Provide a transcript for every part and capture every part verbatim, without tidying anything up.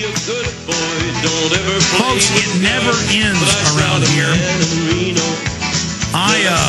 Folks, it never ends around here. I, uh,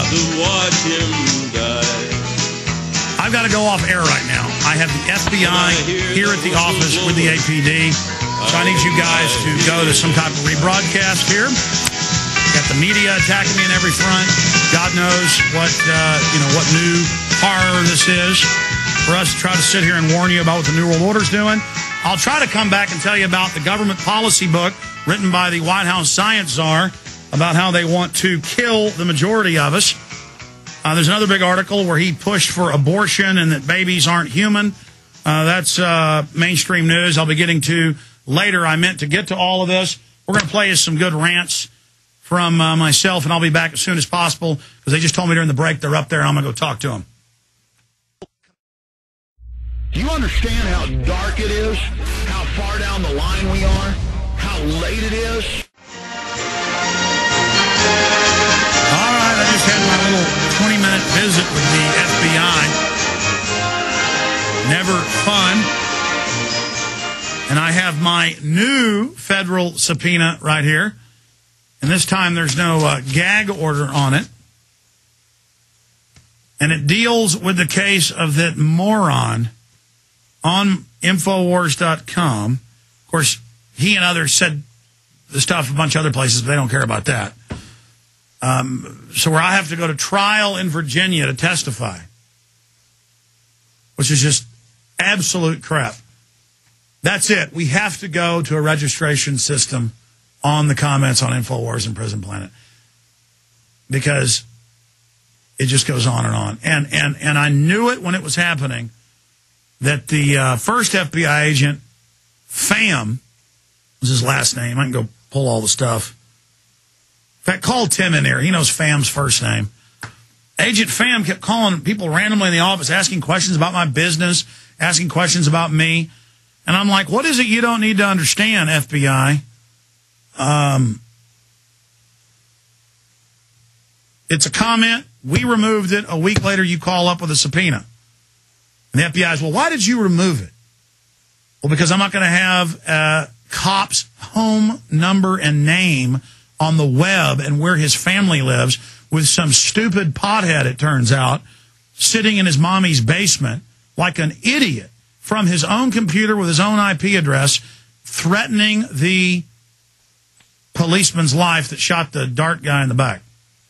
I've got to go off air right now. I have the F B I here at the office with the A P D. So I need you guys to go to some type of rebroadcast here. Got the media attacking me in every front. God knows what, uh, you know, what new horror this is for us to try to sit here and warn you about what the New World Order's doing. I'll try to come back and tell you about the government policy book written by the White House science czar about how they want to kill the majority of us. Uh, there's another big article where he pushed for abortion and that babies aren't human. Uh, that's uh, mainstream news I'll be getting to later. I meant to get to all of this. We're going to play you some good rants from uh, myself, and I'll be back as soon as possible because they just told me during the break they're up there, and I'm going to go talk to them. Do you understand how dark it is? How far down the line we are? How late it is? All right, I just had my little twenty-minute visit with the F B I. Never fun. And I have my new federal subpoena right here. And this time there's no uh, gag order on it. And it deals with the case of that moron on Infowars dot com. Of course, he and others said the stuff a bunch of other places, but they don't care about that. Um, so where I have to go to trial in Virginia to testify, which is just absolute crap. That's it. We have to go to a registration system on the comments on InfoWars and Prison Planet because it just goes on and on. And and and I knew it when it was happening that the uh, first F B I agent, Pham, was his last name. I can go pull all the stuff. In fact, call Tim in there. He knows Pham's first name. Agent Pham kept calling people randomly in the office, asking questions about my business, asking questions about me. And I'm like, what is it you don't need to understand, F B I? Um, it's a comment. We removed it. A week later, you call up with a subpoena. And the F B I is, well, why did you remove it? Well, because I'm not going to have a cop's home number and name on the web and where his family lives with some stupid pothead, it turns out, sitting in his mommy's basement like an idiot from his own computer with his own I P address, threatening the policeman's life that shot the dart guy in the back.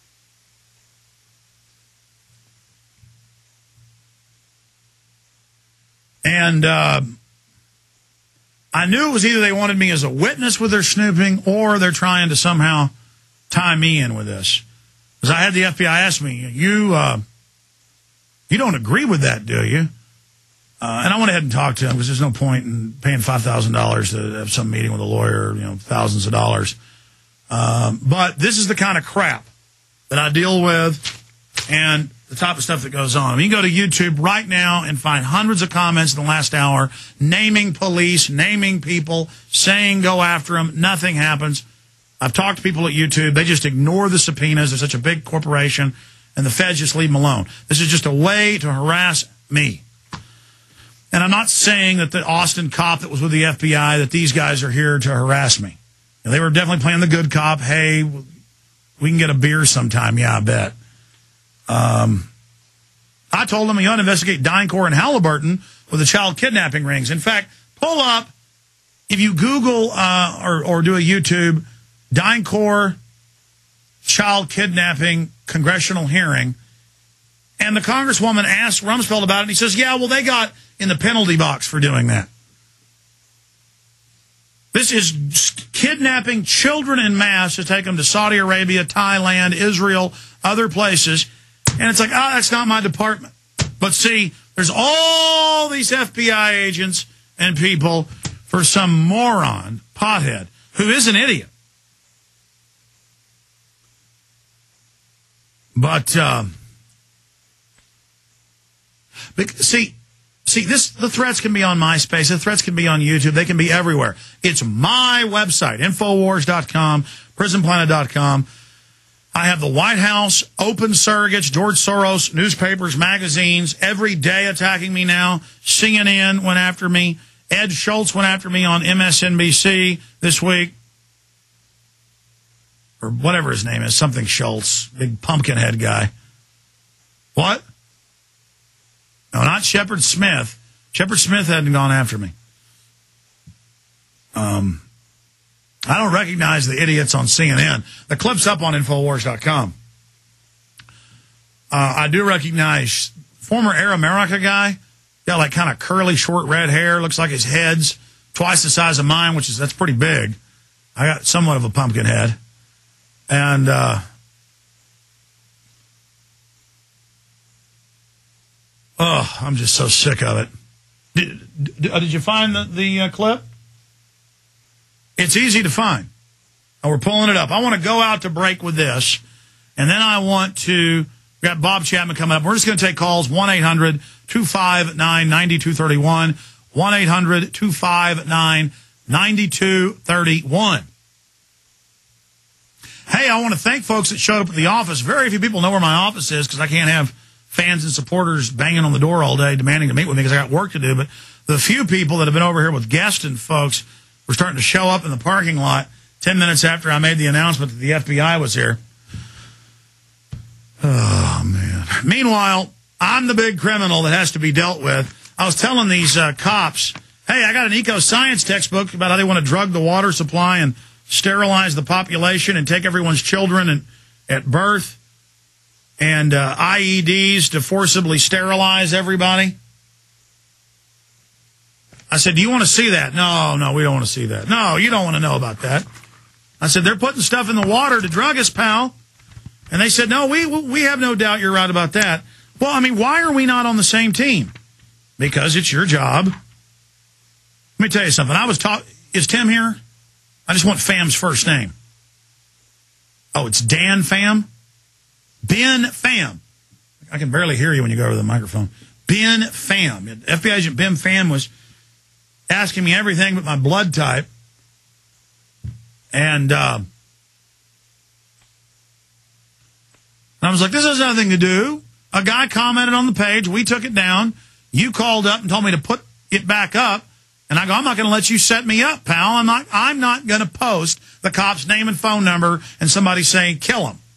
And uh, I knew it was either they wanted me as a witness with their snooping or they're trying to somehow tie me in with this. Because I had the F B I ask me, you uh, you don't agree with that, do you? Uh, and I went ahead and talked to him because there's no point in paying five thousand dollars to have some meeting with a lawyer, you know, thousands of dollars. Um, but this is the kind of crap that I deal with and the type of stuff that goes on. I mean, you can go to YouTube right now and find hundreds of comments in the last hour naming police, naming people, saying go after them. Nothing happens. I've talked to people at YouTube. They just ignore the subpoenas. They're such a big corporation, and the feds just leave them alone. This is just a way to harass me. And I'm not saying that the Austin cop that was with the F B I, that these guys are here to harass me. And they were definitely playing the good cop. Hey, we can get a beer sometime. Yeah, I bet. Um, I told them you ought to investigate DynCorp and Halliburton with the child kidnapping rings. In fact, pull up, if you Google uh, or, or do a YouTube, DynCorp child kidnapping congressional hearing, and the congresswoman asked Rumsfeld about it, and he says, yeah, well, they got in the penalty box for doing that. This is kidnapping children en masse to take them to Saudi Arabia, Thailand, Israel, other places. And it's like, oh, that's not my department. But see, there's all these F B I agents and people for some moron, pothead, who is an idiot. But, um, see, see, this, the threats can be on MySpace. The threats can be on YouTube. They can be everywhere. It's my website, Infowars dot com, Prison Planet dot com. I have the White House, open surrogates, George Soros, newspapers, magazines, every day attacking me now. C N N went after me. Ed Schultz went after me on M S N B C this week. Or whatever his name is, something Schultz, big pumpkin head guy. What? No, not Shepard Smith. Shepard Smith hadn't gone after me. Um, I don't recognize the idiots on C N N. The clip's up on Infowars dot com. Uh, I do recognize former Air America guy. Got like kind of curly, short, red hair. Looks like his head's twice the size of mine, which is, that's pretty big. I got somewhat of a pumpkin head. And, uh, oh, I'm just so sick of it. Did, did, did you find the, the uh, clip? It's easy to find. Oh, we're pulling it up. I want to go out to break with this, and then I want to, we got Bob Chapman coming up. We're just going to take calls, one eight hundred two five nine nine two three one, one eight hundred two five nine nine two three one. Hey, I want to thank folks that showed up at the office. Very few people know where my office is because I can't have fans and supporters banging on the door all day demanding to meet with me because I got work to do. But the few people that have been over here with guests and folks were starting to show up in the parking lot ten minutes after I made the announcement that the F B I was here. Oh, man. Meanwhile, I'm the big criminal that has to be dealt with. I was telling these uh, cops, hey, I got an eco-science textbook about how they want to drug the water supply and sterilize the population and take everyone's children and, at birth, and uh, I E Ds to forcibly sterilize everybody. I said, do you want to see that? No, no, we don't want to see that. No, you don't want to know about that. I said, they're putting stuff in the water to drug us, pal. And they said, no, we we have no doubt you're right about that. Well, I mean, why are we not on the same team? Because it's your job. Let me tell you something. I was taught, is Tim here? I just want Fam's first name. Oh, it's Dan Pham? Ben Pham. I can barely hear you when you go over the microphone. Ben Pham. F B I agent Ben Pham was asking me everything but my blood type. And uh, I was like, this has nothing to do. A guy commented on the page. We took it down. You called up and told me to put it back up. And I go, I'm not going to let you set me up, pal. I'm not, I'm not going to post the cop's name and phone number and somebody saying, kill him.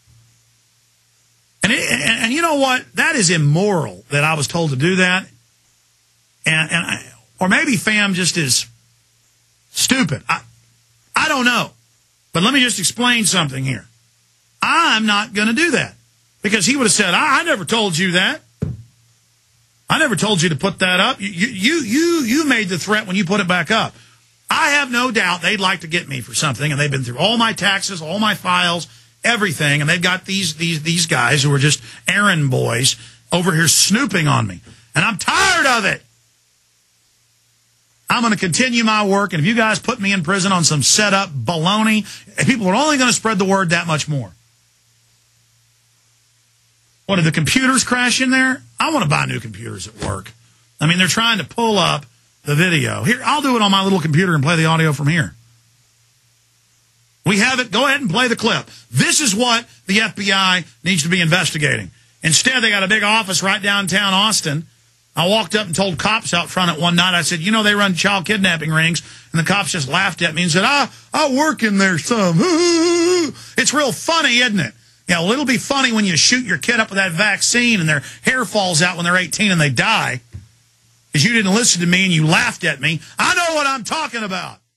And, it, and, and you know what? That is immoral that I was told to do that. And, and I, or maybe Pham just is stupid. I, I don't know. But let me just explain something here. I'm not going to do that. Because he would have said, I, I never told you that. I never told you to put that up. You, you, you, you made the threat when you put it back up. I have no doubt they'd like to get me for something, and they've been through all my taxes, all my files, everything, and they've got these these these guys who are just errand boys over here snooping on me, and I'm tired of it. I'm going to continue my work, and if you guys put me in prison on some set-up baloney, people are only going to spread the word that much more. What, did the computers crash in there? I want to buy new computers at work. I mean, they're trying to pull up the video. Here, I'll do it on my little computer and play the audio from here. We have it. Go ahead and play the clip. This is what the F B I needs to be investigating. Instead, they got a big office right downtown Austin. I walked up and told cops out front at one night, I said, you know, they run child kidnapping rings. And the cops just laughed at me and said, I, I work in there some. It's real funny, isn't it? Yeah, well, it'll be funny when you shoot your kid up with that vaccine and their hair falls out when they're eighteen and they die. Because you didn't listen to me and you laughed at me. I know what I'm talking about.